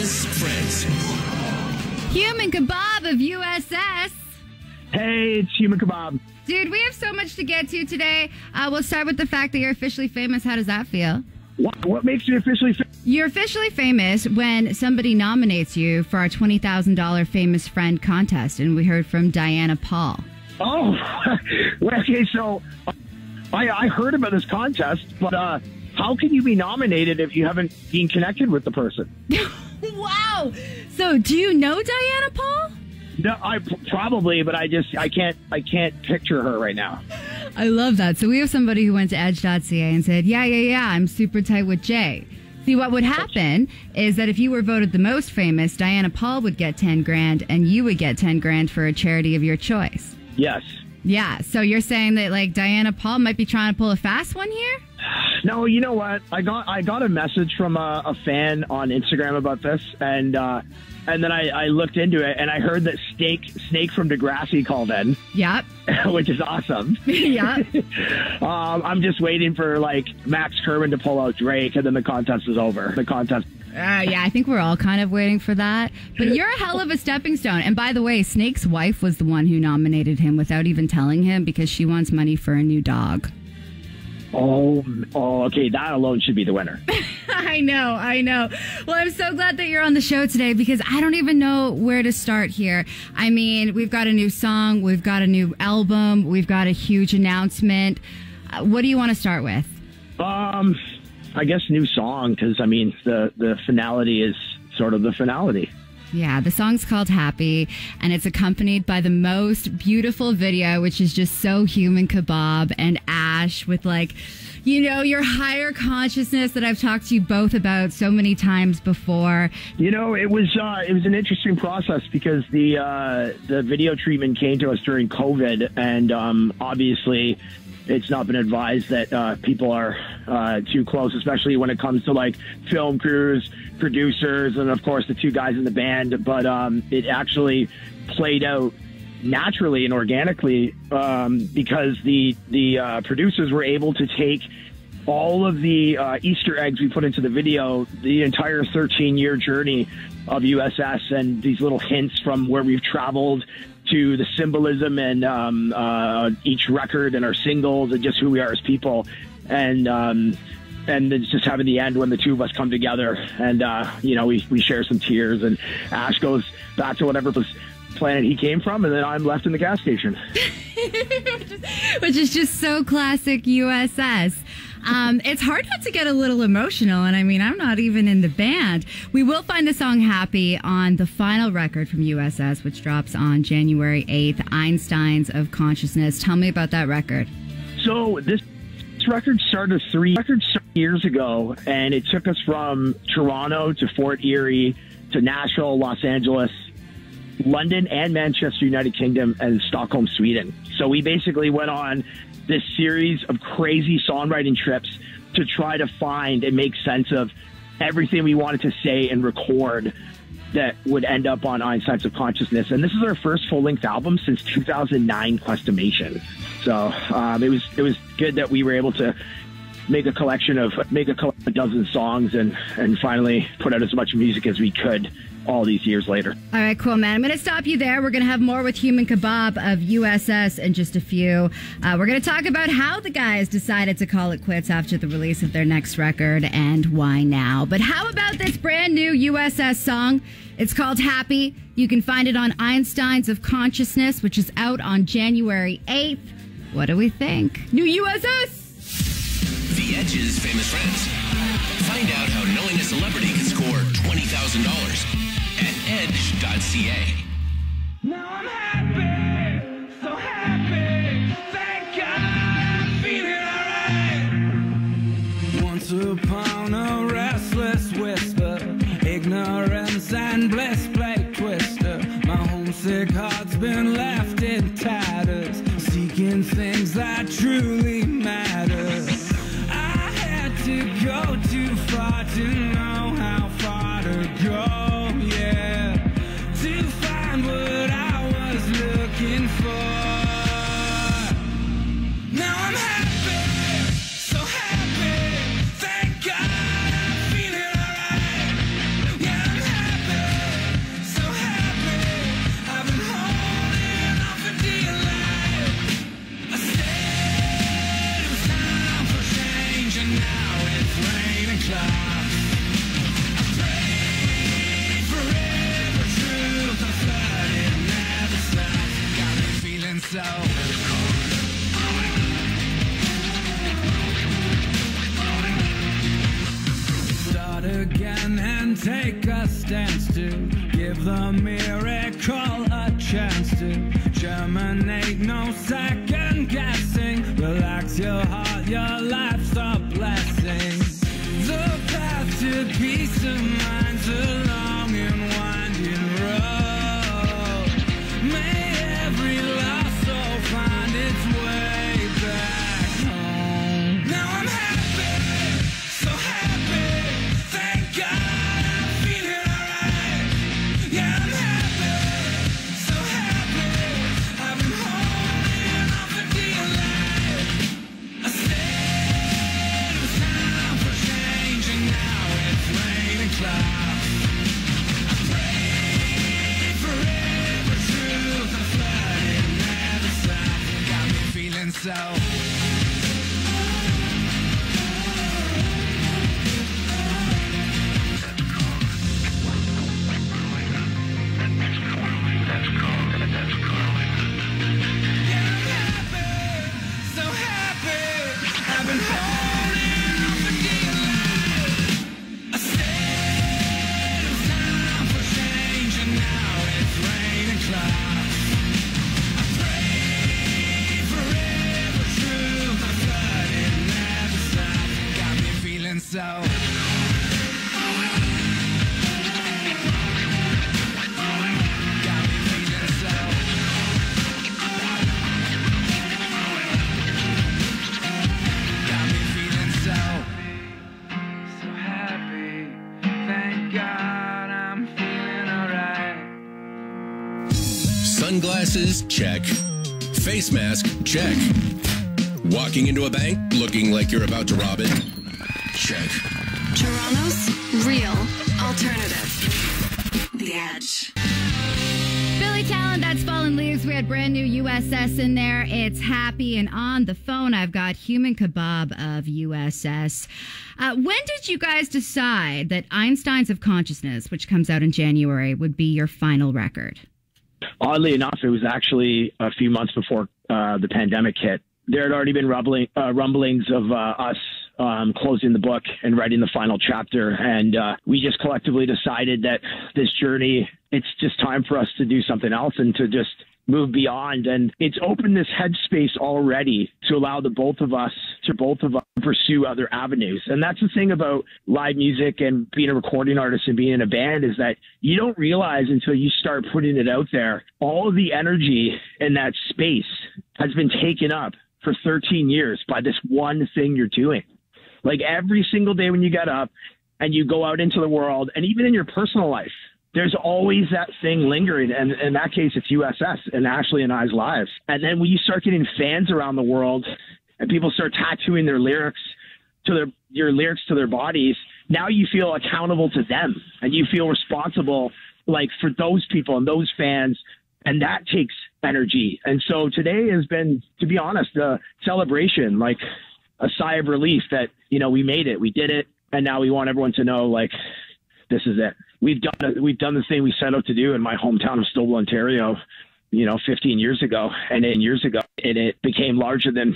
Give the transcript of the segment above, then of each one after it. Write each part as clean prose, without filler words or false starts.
Famous Friends. Human Kebab of USS. Hey, it's Human Kebab. Dude, we have so much to get to today. We'll start with the fact that you're officially famous. How does that feel? What makes you officially famous? You're officially famous when somebody nominates you for our $20,000 Famous Friend contest, and we heard from Diana Paul. Oh, well, okay, so I heard about this contest, but how can you be nominated if you haven't been connected with the person? Wow! So, do you know Diana Paul? No, I probably, but I can't picture her right now. I love that. So we have somebody who went to edge.ca and said, yeah, I'm super tight with Jay. See, what would happen is that if you were voted the most famous, Diana Paul would get 10 grand and you would get 10 grand for a charity of your choice. Yes. Yeah. So you're saying that like Diana Paul might be trying to pull a fast one here? No, you know what? I got a message from a fan on Instagram about this, and then I looked into it, and I heard that Snake from Degrassi called in. Yep. Which is awesome. Yeah. I'm just waiting for like Max Kerman to pull out Drake, and then the contest is over. The contest. Yeah, I think we're all kind of waiting for that. But you're a hell of a stepping stone. And by the way, Snake's wife was the one who nominated him without even telling him because she wants money for a new dog. Oh, okay. That alone should be the winner. I know. Well, I'm so glad that you're on the show today because I don't even know where to start here. I mean, we've got a new song, we've got a new album, we've got a huge announcement. What do you want to start with? I guess new song, because I mean the finality is sort of the finality. Yeah, the song's called Happy, and it's accompanied by the most beautiful video, which is just so Human Kebab and Ash with like, you know, your higher consciousness that I've talked to you both about so many times before. You know, it was an interesting process because the video treatment came to us during COVID, and obviously it's not been advised that people are too close, especially when it comes to like film crews, producers, and of course the two guys in the band. But it actually played out naturally and organically because the producers were able to take all of the Easter eggs we put into the video, the entire 13-year journey of USS, and these little hints from where we've traveled to the symbolism and each record and our singles and just who we are as people. And it's just having the end when the two of us come together and, you know, we share some tears and Ash goes back to whatever planet he came from, and then I'm left in the gas station. Which is just so classic USS. It's hard not to get a little emotional, and I mean, I'm not even in the band. We will find the song Happy on the final record from USS, which drops on January 8th, Einsteins of Consciousness. Tell me about that record. So this record started 3 years ago, and it took us from Toronto to Fort Erie to Nashville, Los Angeles, London and Manchester, United Kingdom, and Stockholm, Sweden. So we basically went on this series of crazy songwriting trips to try to find and make sense of everything we wanted to say and record that would end up on Einsteins of Consciousness. And this is our first full-length album since 2009 Questimation. So it was good that we were able to make a collection of a dozen songs and finally put out as much music as we could all these years later. All right, cool, man. I'm going to stop you there. We're going to have more with Human Kebab of USS in just a few. We're going to talk about how the guys decided to call it quits after the release of their next record and why now. But how about this brand new USS song? It's called Happy. You can find it on Einsteins of Consciousness, which is out on January 8th. What do we think? New USS! The Edge's Famous Friends. Find out how knowing a celebrity can score $20,000 at edge.ca. Now I'm happy, so happy, thank God I'm feeling alright. Once upon a restless whisper, ignorance and bliss play twister. My homesick heart's been left in tatters, seeking things that truly matter. I had to go too far to know how far to go, yeah, to find what I was looking for. Now I'm happy, so happy, thank God I'm feeling alright. Yeah, I'm happy. class. I pray forever truth. I flood it never stops. Got me feeling so. Start again and take a stance to give the miracle a chance to germinate. No second guessing. Relax your heart, your life's a blessing. The path to peace of mind's a long and winding road. May every lost soul find its way back home. Now I'm happy, so happy. Thank God I'm feeling alright. Yeah, I'm happy, so happy. I've been holding on for dear life. I said it was time for change, and now it's raining clouds. I pray forever truth. I flood it never stops. Got me feeling so. So happy, I've been holding on for dear life. I said it was time for change, and now it's raining clouds. I pray forever truth. I flood it never stops. Got me feeling so. Got me feeling so. Got me feeling so. So happy. Thank God I'm feeling alright. Sunglasses? Check. Face mask? Check. Walking into a bank looking like you're about to rob it? Check. Toronto's real alternative. The Edge. Billy Talent, that's Fallen Leaves. We had brand new USS in there. It's happy. And on the phone, I've got Human Kebab of USS. When did you guys decide that Einsteins of Consciousness, which comes out in January, would be your final record? Oddly enough, it was actually a few months before the pandemic hit. There had already been rumblings of us closing the book and writing the final chapter. And we just collectively decided that this journey, it's just time for us to do something else and to just move beyond. And it's opened this headspace already to allow both of us to pursue other avenues. And that's the thing about live music and being a recording artist and being in a band, is that you don't realize until you start putting it out there, all of the energy in that space has been taken up for 13 years by this one thing you're doing. Like every single day when you get up and you go out into the world, and even in your personal life, there's always that thing lingering. And in that case, it's USS and Ashley and I's lives. And then when you start getting fans around the world and people start tattooing their lyrics to your lyrics to their bodies, now you feel accountable to them and you feel responsible, like, for those people and those fans. And that takes energy. And so today has been, to be honest, a celebration, like a sigh of relief that, you know, we made it, we did it. And now we want everyone to know, like, this is it. We've done the thing we set out to do in my hometown of Stouffville, Ontario, 15 years ago. And it became larger than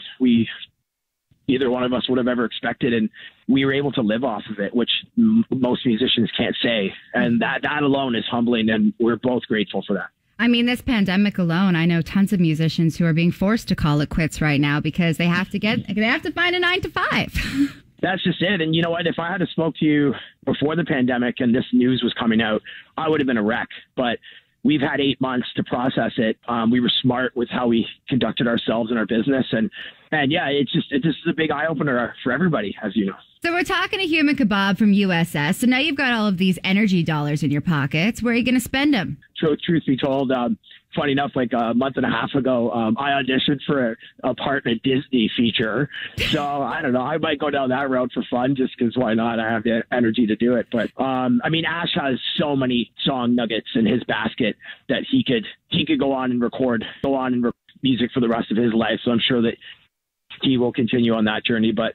either one of us would have ever expected. And we were able to live off of it, which most musicians can't say. And that alone is humbling. And we're both grateful for that. I mean, this pandemic alone, I know tons of musicians who are being forced to call it quits right now because they have to find a 9 to 5. That's just it. And you know what? If I had spoke to you before the pandemic and this news was coming out, I would have been a wreck. But we've had 8 months to process it. We were smart with how we conducted ourselves in our business. And yeah, this is a big eye opener for everybody, as you know. So we're talking to Human Kebab from USS. So now you've got all of these energy dollars in your pockets. Where are you going to spend them? Truth be told, funny enough, like a month and a half ago, I auditioned for a part in a Disney feature. So I don't know. I might go down that route for fun, just because why not? I have the energy to do it. But I mean, Ash has so many song nuggets in his basket that he could go on and record music for the rest of his life. So I'm sure that he will continue on that journey. But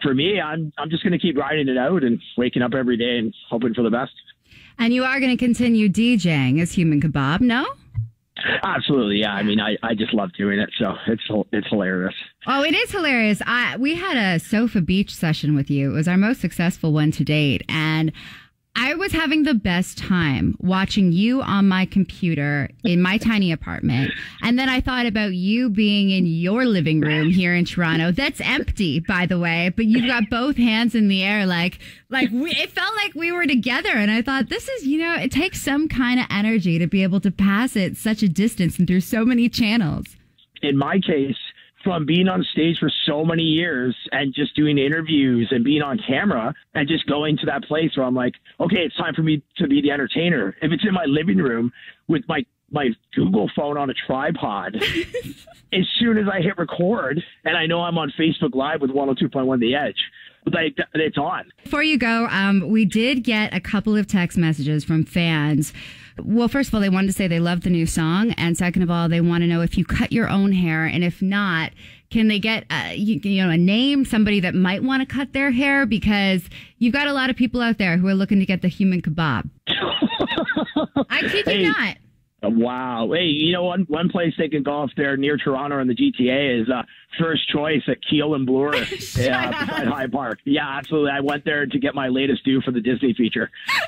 for me, I'm just going to keep riding it out and waking up every day and hoping for the best. And you are going to continue DJing as Human Kebab, no? Absolutely, yeah. I mean, I just love doing it, so it's hilarious. Oh, it is hilarious. We had a Sofa Beach session with you. It was our most successful one to date, and I was having the best time watching you on my computer in my tiny apartment. And then I thought about you being in your living room here in Toronto. That's empty, by the way, but you've got both hands in the air. It felt like we were together. And I thought, this is, it takes some kind of energy to be able to pass it such a distance and through so many channels. In my case, from being on stage for so many years and just doing interviews and being on camera and just going to that place where I'm like, okay, it's time for me to be the entertainer. If it's in my living room with my Google phone on a tripod, as soon as I hit record and I know I'm on Facebook Live with 102.1 The Edge, it's on. Before you go, we did get a couple of text messages from fans. Well, first of all, they wanted to say they love the new song. And second of all, they want to know if you cut your own hair. And if not, can they get a name, somebody that might want to cut their hair? Because you've got a lot of people out there who are looking to get the Human Kebab. I kid you not. Wow. Hey, one place they can golf there near Toronto in the GTA is First Choice at Keel and Bloor beside High Park. Yeah, absolutely. I went there to get my latest due for the Disney feature.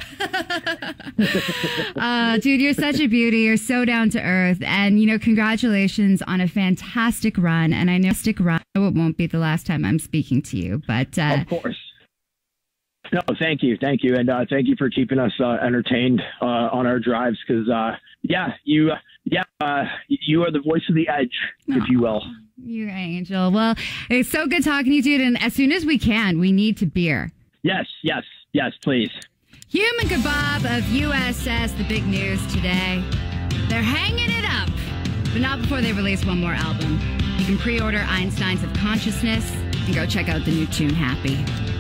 Dude, you're such a beauty. You're so down to earth. And, congratulations on a fantastic run. And I know it won't be the last time I'm speaking to you, but... Of course. No, thank you. And thank you for keeping us entertained on our drives because, you are the voice of the edge, if you will. You angel. Well, it's so good talking to you, dude. And as soon as we can, we need to beer. Yes, please. Human Kebab of USS, the big news today. They're hanging it up, but not before they release one more album. You can pre-order Einsteins of Consciousness and go check out the new tune, Happy.